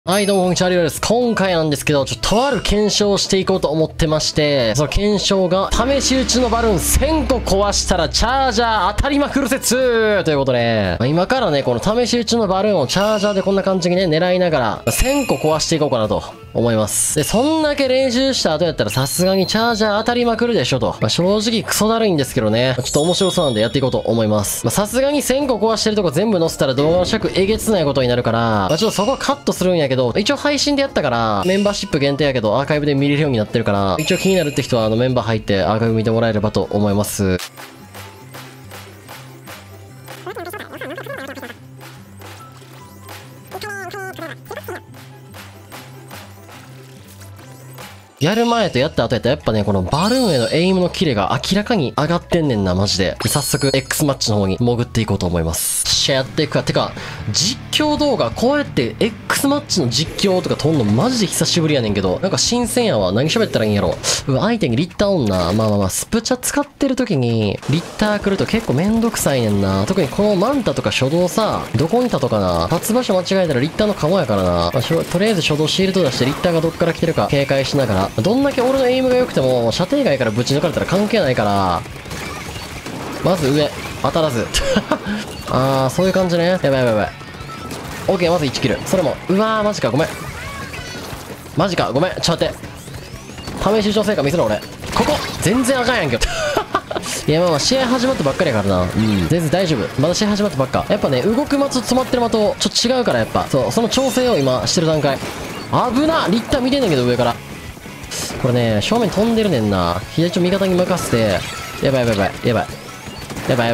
はい、どうも、こんにちは、リオです。今回なんですけど、とある検証をしていこうと思ってまして、その検証が、試し撃ちのバルーン1000個壊したらチャージャー当たりまくる説ということで、今からね、この試し撃ちのバルーンをチャージャーでこんな感じにね、狙いながら、1000個壊していこうかなと思います。で、そんだけ練習した後やったらさすがにチャージャー当たりまくるでしょと。正直クソだるいんですけどね、ちょっと面白そうなんでやっていこうと思います。さすがに1000個壊してるとこ全部載せたら動画の尺えげつないことになるから、ちょっとそこはカットするんやけど、一応配信でやったから、メンバーシップ限定やけど、アーカイブで見れるようになってるから、一応気になるって人はメンバー入ってアーカイブ見てもらえればと思います。やる前とやった後やったらやっぱね、このバルーンへのエイムのキレが明らかに上がってんねんな、マジで。早速、X マッチの方に潜っていこうと思います。やっていくか。てか、実況動画、こうやって X マッチの実況とか撮んのマジで久しぶりやねんけど、なんか新鮮やわ。何喋ったらいいんやろ。相手にリッターおんな。まあ、スプチャ使ってる時に、リッター来ると結構めんどくさいねんな。特にこのマンタとか初動さ、どこに立とかな。立つ場所間違えたらリッターのカモやからな。とりあえず初動シールド出してリッターがどっから来てるか警戒しながら、どんだけ俺のエイムが良くても、射程外からぶち抜かれたら関係ないから、まず上、当たらず。そういう感じね。やばい。オッケー、まず1キル。それも、うわー、マジか、ごめん。マジか、ごめん、ちょっと待って。試し撃ちの成果見せろ、俺。ここ全然あかんやんけど。いや、まあ試合始まったばっかりやからな。全然大丈夫。まだ試合始まったばっか。やっぱね、動く的と止まってる的、ちょっと違うから、やっぱ。そう、その調整を今してる段階。危なリッター見てんねんけど、上から。これね、正面飛んでるねんな。左ちょ味方に任せて、やばい。助け。やばい。やばい。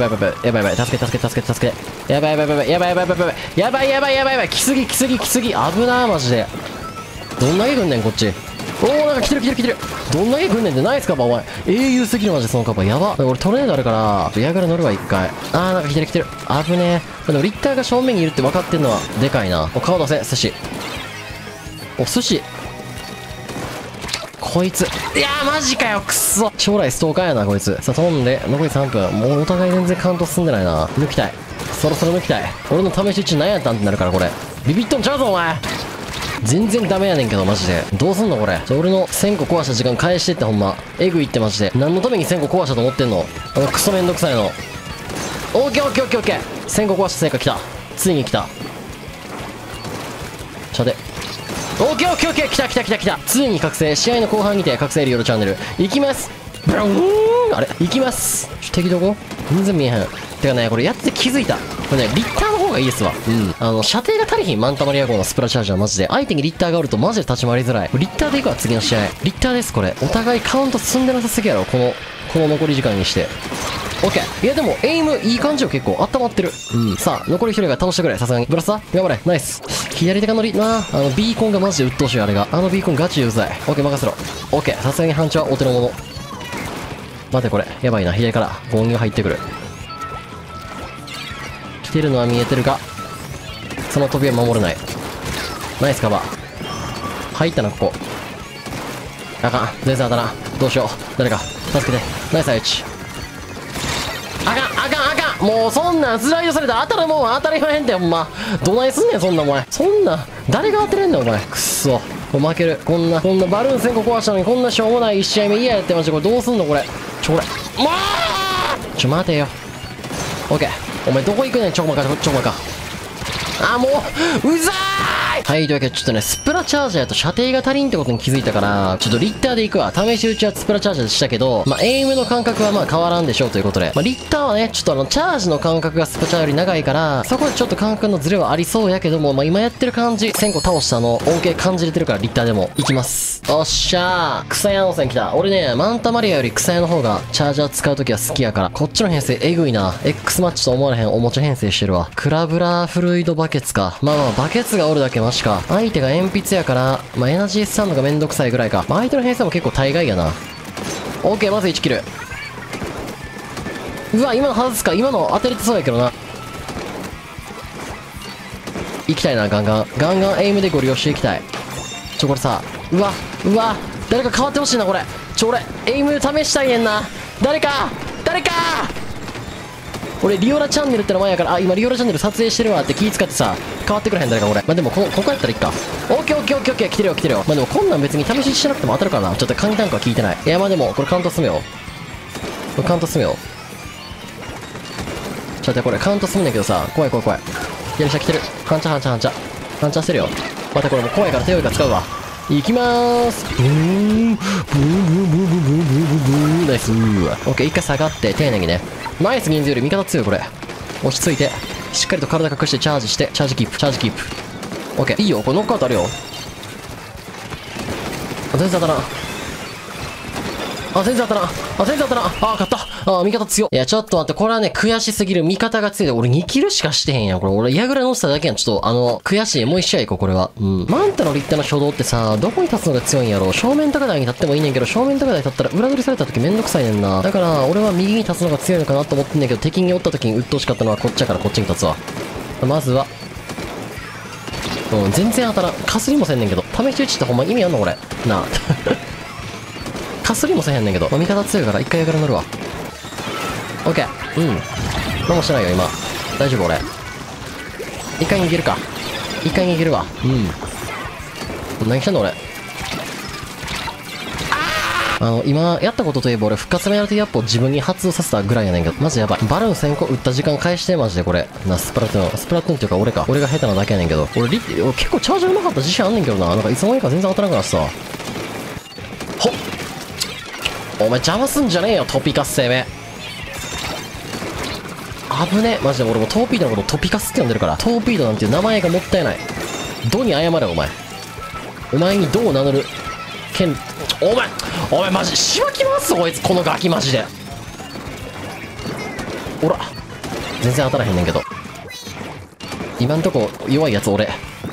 来すぎ。危なー、マジで。どんだけ来んねん、こっち。おー、なんか来てる。どんだけ来んねんって、ナイスカバー、お前。英雄すぎる、マジで、そのカバー。やば。俺トレードあるから、矢倉乗るわ、一回。なんか来てる。危ねえ。でもリッターが正面にいるって分かってんのは、でかいな。顔出せ、寿司。寿司。こいつ。いやー、マジかよ、くっそ。将来ストーカーやな、こいつ。さあ、飛んで、残り3分。もうお互い全然カウント進んでないな。抜きたい。そろそろ抜きたい。俺の試し撃ち何やったんってなるから、これ。ビビっとんちゃうぞ、お前。全然ダメやねんけど、マジで。どうすんの、これ。俺の1000個壊した時間返してって、ほんま。えぐいって、マジで。何のために1000個壊したと思ってんの。クソめんどくさいの。オッケー。1000個壊した成果来た。ついに来た。ちょっと待って。オッケー来た。ついに覚醒。試合の後半にて覚醒リオルチャンネル。行きます。ブローン。あれ行きます。敵どこ全然見えへん。てかね、これやって気づいた。これね、リッターの方がいいですわ。射程が足りひん、マンタマリア号のスプラチャージはマジで。相手にリッターがおるとマジで立ち回りづらい。リッターで行くわ、次の試合。リッターです、これ。お互いカウント進んでなさすぎやろ、この残り時間にして。オッケー。いやでも、エイムいい感じよ、結構。温まってる。さあ、残り1人が倒してくれ、さすがに。ブラスター頑張れ、ナイス。左手が乗りな。ビーコンがマジで鬱陶しい、あれが。ビーコンガチうざい。オッケー、任せろ。オッケー。さすがにハンチはお手の物。待て、これ。やばいな、左から。ゴンが入ってくる。来てるのは見えてるが、その飛びは守れない。ナイスカバー。入ったな、ここ。あかん。全然当たらん。どうしよう。誰か、助けて。ナイス愛知。あかん。もうそんなんスライドされたら当たるもんは当たりまへんって、ほんま。どないすんねん、そんなお前。そんな、誰が当てれんねん、お前。くっそ。負ける。こんなバルーン1000個壊したのに、こんなしょうもない1試合目嫌やってました。これどうすんの、これ。これ。もう待てよ。オッケー。お前どこ行くねん、ちょこまか。もう、うざーい。はい、というわけでちょっとね、スプラチャージャーと射程が足りんってことに気づいたから、ちょっとリッターで行くわ。試し撃ちはスプラチャージャーでしたけど、エイムの感覚は変わらんでしょうということで。リッターはね、ちょっとチャージの感覚がスプラチャーより長いから、そこでちょっと感覚のズレはありそうやけども、今やってる感じ、1000個倒したの、恩恵感じれてるから、リッターでも行きます。おっしゃー。草屋温泉来た。俺ね、マンタマリアより草屋の方が、チャージャー使うときは好きやから、こっちの編成えぐいな。X マッチと思われへんおもちゃ編成してるわ。クラブラーフルイドバケツか。バケツがおるだけマシか。相手が鉛筆やから、エナジースタンドがめんどくさいぐらいか。相手の編成も結構大概やな。オッケー、まず1キル。うわ、今の外すか。今の当てれてそうやけどな。行きたいな、ガンガンエイムでご利用していきたい。これさ、うわ、誰か変わってほしいな、これ。俺、エイム試したいねんな。誰か俺リオラチャンネルって名前やから、あ、今リオラチャンネル撮影してるわって気使ってさ、変わってくれへん誰か俺。まあ、でもここやったらいっか。オッケーオッケーオッケーオッケー、来てるよ来てるよ。まあ、でもこんなん別に試ししてなくても当たるからな。ちょっと簡単かは聞いてない。いや、まあでも、これカウント進めよう。これカウント進めよう。ちょっとこれカウント進むんだけどさ、怖い怖い怖い。やるしゃ来てる。反射反射反射。反射してるよ。待ってこれもう怖いから手を使うわ。いきまーす。ブーン、ブーンブーンブーンブーンブーンブーン。ナイスー。オッケー、一回下がって、丁寧にね。ナイス銀ズより味方強いこれ。落ち着いて、しっかりと体隠してチャージして、チャージキープ、チャージキープ。オッケー、いいよ、これノックアウトあるよ。全然当たらん。あ、全然当たらん。あ、全然当たらん。あ、勝った。あ、味方強い。いや、ちょっと待って、これはね、悔しすぎる。味方が強いで、俺2キルしかしてへんやん。これ、俺、矢倉乗せただけやん。ちょっと、悔しい。もう一試合行こう、これは。うん。マンタの立体の初動ってさ、どこに立つのが強いんやろ。正面高台に立ってもいいねんけど、正面高台立ったら裏取りされた時めんどくさいねんな。だから、俺は右に立つのが強いのかなと思ってんねんけど、敵におった時に鬱陶しかったのはこっちやからこっちに立つわ。まずは、うん、全然当たらん。かすりもせんねんけど。試し撃ちってほんま意味あんのこれ。なあ。かすりもせへんねんけど。まあ、味方強いから一回矢倉乗るわ。オッケー。うん。何もしてないよ、今。大丈夫、俺。一回逃げるか。一回逃げるわ。うん。何してんの、俺。今、やったことといえば俺、復活メアリティアップを自分に発動させたぐらいやねんけど、マジやばい。バルーン1000個打った時間返して、マジでこれ。スプラトゥーン。スプラトゥーンっていうか俺か。俺が下手なだけやねんけど。俺結構チャージうまかった自信あんねんけどな。なんかいつの間にか全然当たらんからさ。ほっ。お前邪魔すんじゃねえよ、トピカス生命。危ねえ。マジで俺もトーピードのことトピカスって呼んでるから。トーピードなんていう名前がもったいない。ドに謝れ、お前。お前にどう名乗る。お前マジ、しばきます、こいつ、このガキマジで。おら。全然当たらへんねんけど。今んとこ、弱いやつ俺。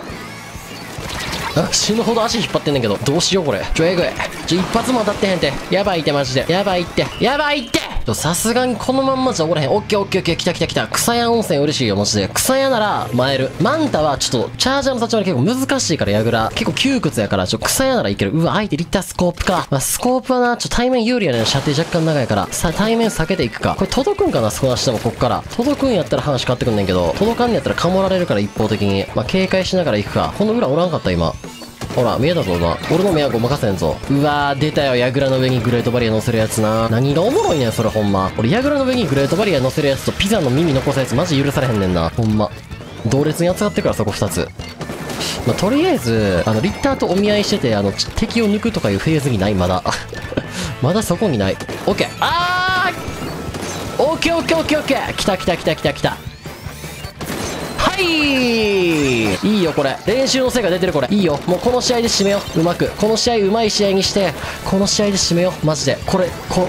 死ぬほど足引っ張ってんねんけど、どうしようこれ。えぐい。一発も当たってへんて。やばいって、マジで。やばいって。やばいって。さすがにこのまんまじゃおらへん。オッケーオッケーオッケー。来た来た来た。草屋温泉嬉しいよ、マジで。草屋なら、参る。マンタはちょっと、チャージャーの立ち回り結構難しいから、矢倉。結構窮屈やから、草屋ならいける。うわ、相手リッタースコープか。まあ、スコープはな、対面有利やねん。射程若干長いから。さあ、対面避けていくか。これ届くんかな、スコアしてもこっから。届くんやったら話変わってくんねんけど、届かんやったらかもられるから一方的に。まあ、警戒しながら行くか。この裏おらんかった、今。ほら、見えたぞ、今。俺の目はごまかせんぞ。うわー、出たよ、矢倉の上にグレートバリア乗せるやつな。何がおもろいねん、それほんま。俺、矢倉の上にグレートバリア乗せるやつとピザの耳残すやつマジ許されへんねんな。ほんま。同列に扱ってるから、そこ2つ。まあ、とりあえず、リッターとお見合いしてて、敵を抜くとかいうフェーズにない、まだ。まだそこにない。オッケー。オッケーオッケーオッケーオッケー。来た来た来た来た来た。いいよこれ。練習の成果出てるこれ。いいよ。もうこの試合で締めよう。うまく。この試合うまい試合にして、この試合で締めよう。マジで。これ、ハ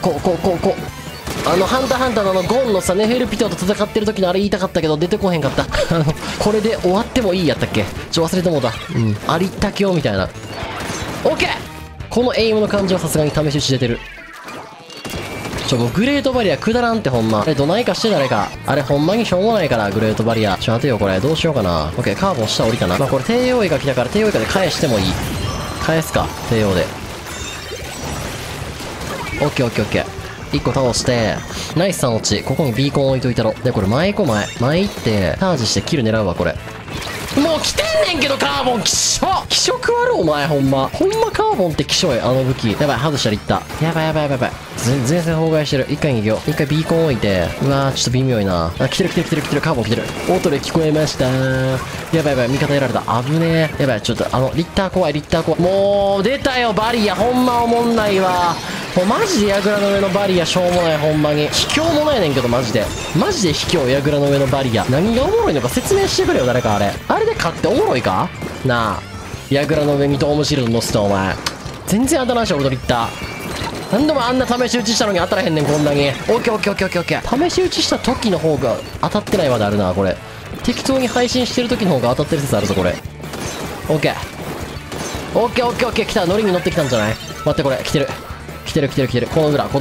ンターハンターのゴンのさ、ネフェルピトと戦ってる時のあれ言いたかったけど、出てこへんかった。これで終わってもいいやったっけ。忘れてもうた。うん。ありったけよみたいな。オッケー。このエイムの感じはさすがに試し打ち出てる。グレートバリアくだらんってほんま。あれどないかして誰か。あれほんまにしょうもないから、グレートバリア。待てよこれ。どうしようかな。オッケー、カーボン下降りたな。まあこれ帝王イが来たから帝王イがで返してもいい。返すか、帝王で。オッケーオッケーオッケー。1個倒して、ナイス3落ち。ここにビーコン置いといたろ。で、これ前行こう前。前行って、チャージしてキル狙うわ、これ。もう来てんねんけど、カーボン、気色悪お前、ほんまカーボンって気性や、あの武器。やばい、外したらいった。やばい。前線崩壊してる。一回逃げよう。一回ビーコン置いて。うわー、ちょっと微妙いな。あ、来てる、カーボン来てる。オートで聞こえましたー。やばい、味方やられた。危ねえ。やばい、ちょっと、リッター怖い。もう、出たよ、バリア。ほんまおもんないわ。もうマジで矢倉の上のバリアしょうもない、ほんまに。卑怯もないねんけど、マジで卑怯、矢倉の上のバリア。何がおもろいのか説明してくれよ、誰かあれ。あれで勝っておもろいかなあ。矢倉の上にドームシールド乗せたお前。全然当たらんし、俺とリッター。何度もあんな試し打ちしたのに当たらへんねん、こんなに。オッケー。試し打ちした時の方が当たってないまであるな、これ。適当に配信してる時の方が当たってる説あるぞ、これ。オッケー。来た。ノリに乗ってきたんじゃない？待って、これ。来てる。この裏。ハ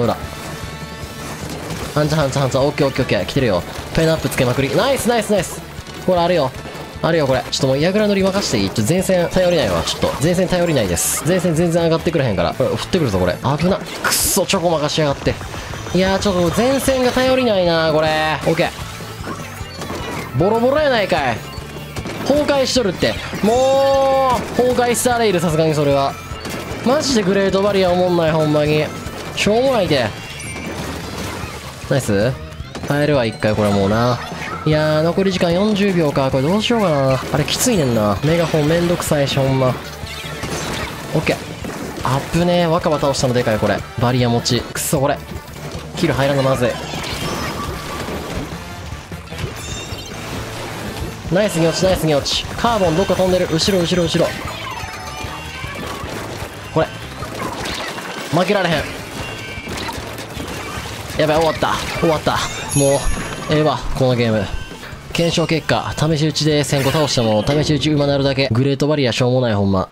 ンチャー。オッケー。来てるよ。ペンアップつけまくり。ナイス。これあるよ、これ。ちょっともう、矢倉乗り任していい？前線頼りないわ。前線頼りないです。前線全然上がってくれへんから。これ、降ってくるぞ、これ。危な。くっそ、チョコ任しやがって。 いやー、ちょっと前線が頼りないなこれ。オッケー。ボロボロやないかい。崩壊しとるって。もう崩壊スターレイル、さすがにそれはマジでグレートバリアおもんない、ほんまにしょうもないで。ナイス。耐えるわ一回これもうな。いやー、残り時間40秒か。これどうしようかな。あれきついねんな。メガホンめんどくさいし、ほんま。オッケー。アップね。若葉倒したのでかいこれ。バリア持ちくっそ。これキル入らんのまずい。ナイスに落ち、ナイスに落ち。カーボンどっか飛んでる。後ろ後ろ後ろ。これ負けられへん。やばい、終わった終わった。もうええわこのゲーム。検証結果、試し撃ちで1000個倒しても試し撃ち馬なるだけ。グレートバリアしょうもない、ほんま。